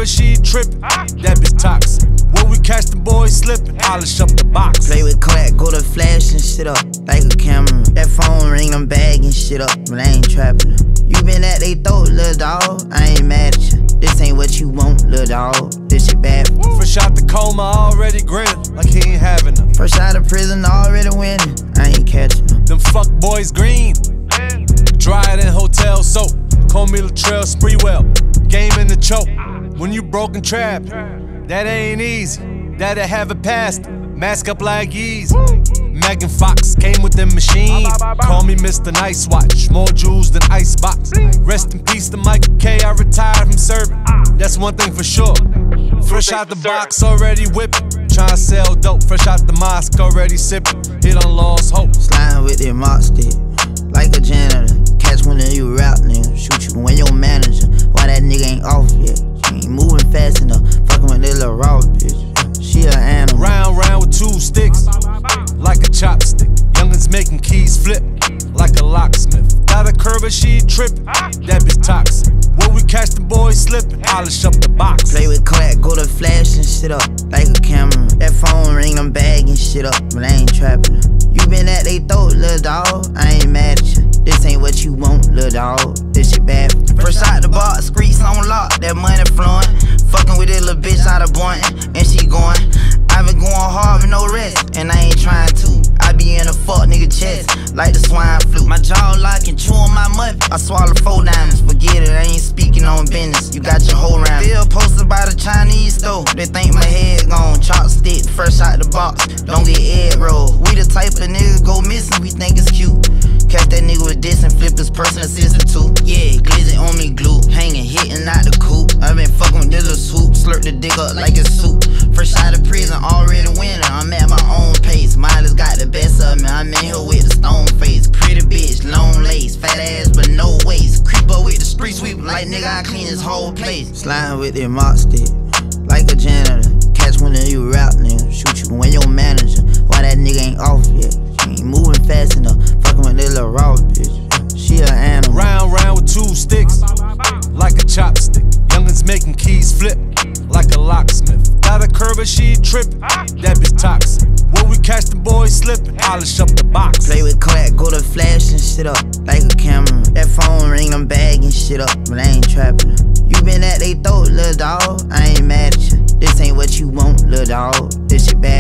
curve, she trippin'. That bitch toxic. When we catch the boys slippin', polish up the box. Play with crack, go to flashing shit up like a camera. That phone ring, I'm bagging shit up, but I ain't trapping. You been at they throat, little dog. I ain't mad at you. This ain't what you want, little dog. This shit bad. Fresh out the coma, already grinning like he ain't having them. Fresh out of prison, already winning. I ain't catching them. Them fuck boys green. Dry it in hotel soap. Call me Latrell Sprewell. Game in the choke. When you broke and trapped, that ain't easy. That'll have it past. Mask up like Yeezy. Megan Fox came with them machines. Call me Mr. Nice Watch. More jewels than Icebox. Rest in peace to Michael K. I retired from serving. That's one thing for sure. Fresh out the box, already whipping. Tryna sell dope. Fresh out the mosque, already sipping. Hit on lost hope. Sliding with that mop stick, like a janitor. Catch one of you rap nigga. Shoot you when your manager. Why that nigga ain't off yet? She ain't moving fast enough. Fucking with that little raw bitch. She an animal. Round with 2 sticks, like a chopstick. Youngins making keys flip, like a locksmith. Got a curve, she trippin'. That bitch toxic. When we catch the boys slippin', polish up the box. Play with crack, go to flashing shit up like a camera. That phone ring, I'm bagging shit up, but I ain't trapping. You been at they throat, little dog. I ain't mad at you. This ain't what you want, little dog. This shit bad. Fresh out the box, streets on lock, that money flowing. Fucking with that little bitch out of Boynton, and she going. I been going hard with no rest, and I ain't trying to. I be in a fuck nigga chest, like the swine flu. My jaw locking, chewing my muffin. I swallow 4 diamonds, forget it, I ain't speaking on business. You got your whole round. Still posted by the Chinese store. They think my head gone, chopstick, fresh out the box. Don't get egg roll. We the type of niggas go missing, we think it's cute. Catch that nigga with this and flip his personal assistant too. Yeah, glizzy on me glue, hanging, hitting out the coop. I been fucking with this little swoop, slurp the dick up like it's soup. Fresh out of prison, already winning. I'm at my own pace. Miley's got the best of me. I'm in here with the stone face. Pretty bitch, long lace, fat ass but no waist. Creep up with the street sweep like nigga, I clean this whole place. Sliding with that mop stick, like a janitor. Catch one of you rap nigga, shoot you when your manager. Why that nigga ain't off yet? She ain't moving fast enough. Fucking with that little raw bitch. She an animal. Round with 2 sticks, like a chopstick. Youngins making keys flip, like a locksmith. Got a curve, she trippin'. That bitch toxic. When we catch the boys slippin', polish up the box. Play with crack, go to flashing shit up like a camera. That phone ring, I'm bagging shit up, but I ain't trapping. You been at they throat, little dog. I ain't mad at you. This ain't what you want, little dog. This shit bad.